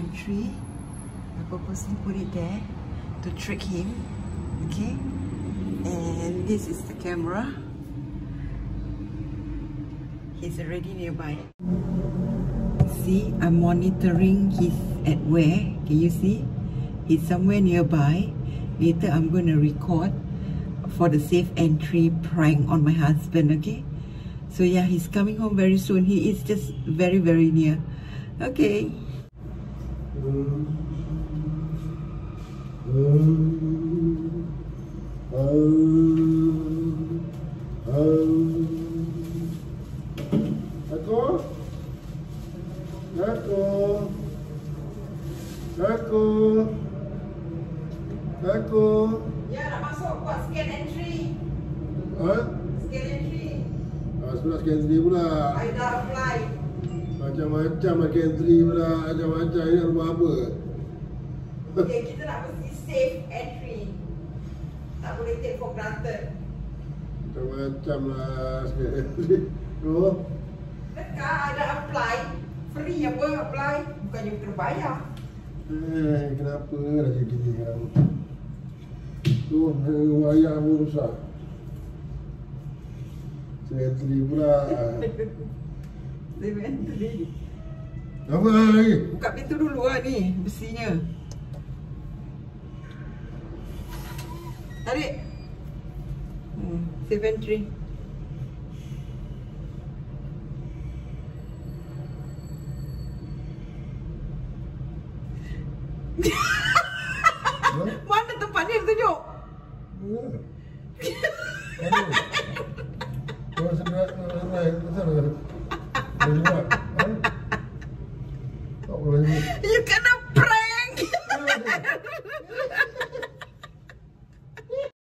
entry. I purposely put it there to trick him. Okay, and this is the camera. He's already nearby. See, I'm monitoring he's at where. Can you see? He's somewhere nearby. Later I'm going to record for the safe entry prank on my husband, okay? So yeah, he's coming home very soon. He is just very, very near. Okay. Takut. Ya, nak masuk buat scan entry. Scan entry. Sebelah scan entry pula. I dah apply. Macam-macam scan entry pula. Macam-macam ni nak buat apa? Okay, kita nak mesti safe entry. Tak boleh take for granted. Macam-macam lah scan entry. Oh. Dekat ada apply. Free apa apply. Bukannya kena bayar. Kenapa dah jadi gini kan? Tu, wayang pun rusak. Entry pula. Safe entry. Apa lagi? Buka pintu dulu lah ni, besinya. Tarik. Safe entry. Mana tempatnya tunjuk? Kau sebelah besar. Tak boleh. You cannot